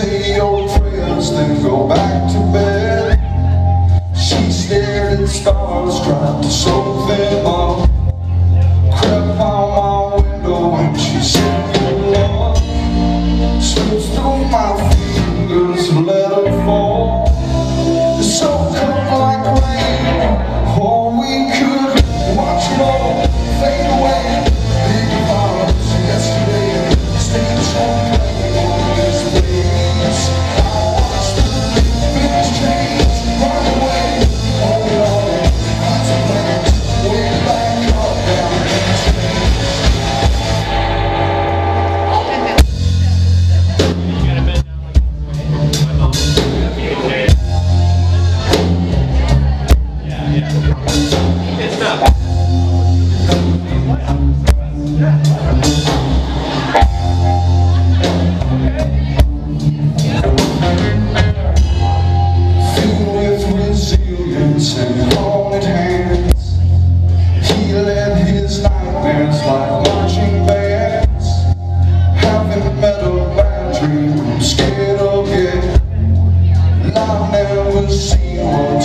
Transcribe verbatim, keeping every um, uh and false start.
say your prayers, then go back to bed. She stared at stars, tried to soak them up. Crept on my window and she said good luck. Slipped through my fingers and let her fall. Soaked up like rain, or we could watch it all fade away. Big violence yesterday, stage on play on this place. I watched the big change run away. Oh Lord, consequence, way back up down the street. And haunted hands, he led his nightmares like marching bands. Having met a bad dream, I'm scared of it. I've never seen one